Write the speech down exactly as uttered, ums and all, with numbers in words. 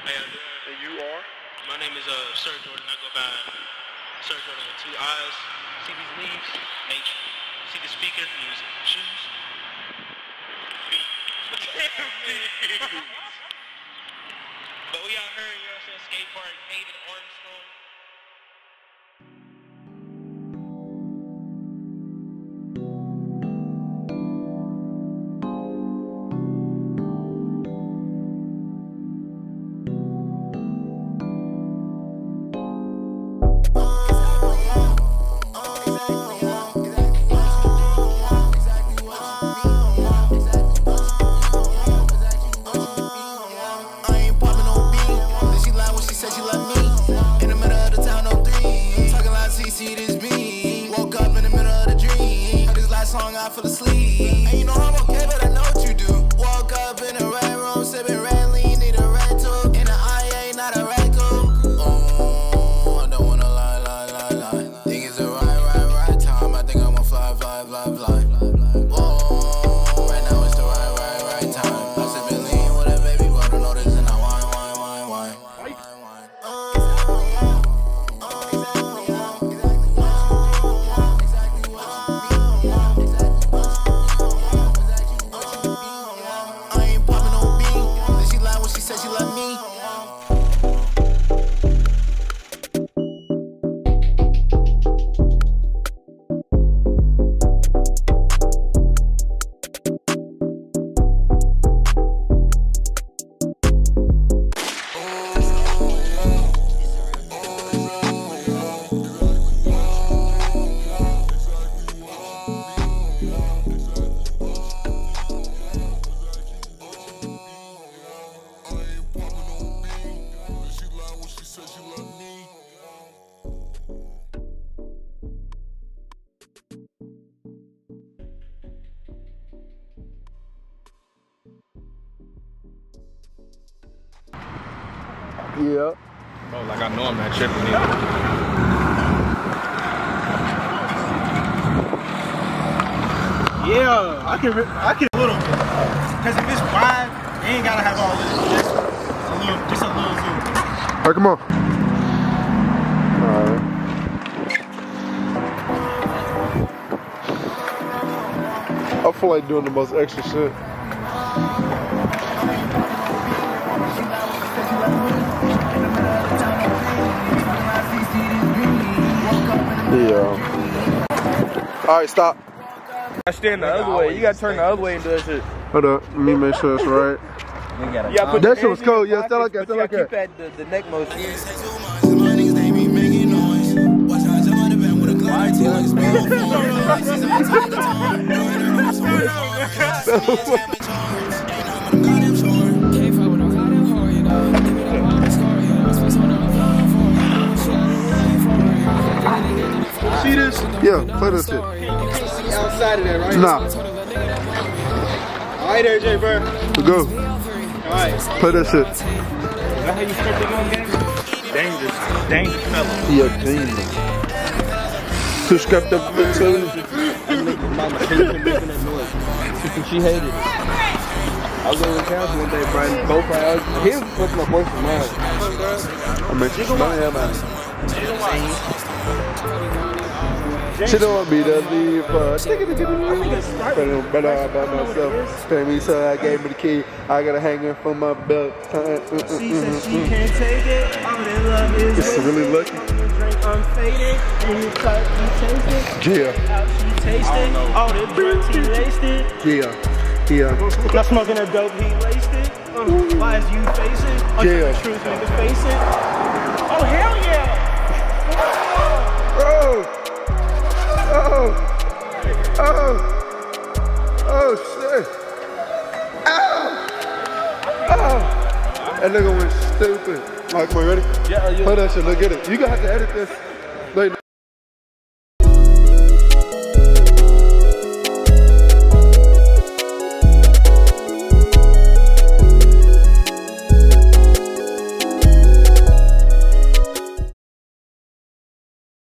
How y'all doing? And you are? My name is uh, Sir Jordan. I go by Sir Jordan with two eyes. See these leaves? Nature. See the speaker? Music. Shoes? Beat. But we out here, you know what I'm saying? Skate park, David Armstrong. Song I fell asleep. And you know I'm okay, but I know what you do. Woke up in a red room, sipping red lean, need a red tube. In the I A, not a red coupe. Oh, I don't wanna lie, lie, lie, lie. Think it's the right, right, right time. I think I'm gonna fly, fly, fly, fly. Oh, right now it's the right, right, right time. I'm sipping lean with a baby, but I don't know this and I wine, wine, wine, wine. Yeah. Bro, like I know I'm not tripping either. Yeah, I can, I can a little bit. Cause if it's wide, they ain't gotta have all this. Just a little, just a little zoom. All right, come on. All right. I feel like doing the most extra shit. Yeah. All right, stop. I stand the other way. You gotta turn the other way and do that shit. Hold up. Let me make sure it's right. Yeah, put that shit was cold. Yeah, stand like that. Stand like that. Keep that the, the neck motion. See this? Yeah, play this shit. Outside of that, right? Nah. All right, there, J, bro. We go. All right. Play that shit. Is that how you script the gun game? Dangerous, dangerous fella. Yeah, dangerous. Too script up the two. Mama hated him making that noise. She hated it. I was over the couch one day, Brian. Both my he was supposed to my boyfriend now. I mean, she's not here, man. She don't want me to leave her. But I by myself. Pay me, so I gave her the key. I gotta hang her from my belt. She said she can't take it. All that love is It's really lucky. drink unfaded. When you cut, you taste it. Yeah. Out, she taste it. All that blunt, he laced it. Yeah. Yeah. Not smoking a dope, he laced it. Uh, why is you face it? Oh, Yeah. the truth, nigga, face it. Oh, hell yeah! Oh! Oh! Oh! Oh, shit! Ow! Oh! That nigga went stupid. Alright, come on, ready? Yeah, yeah. Play that shit, look at it. You gonna have to edit this.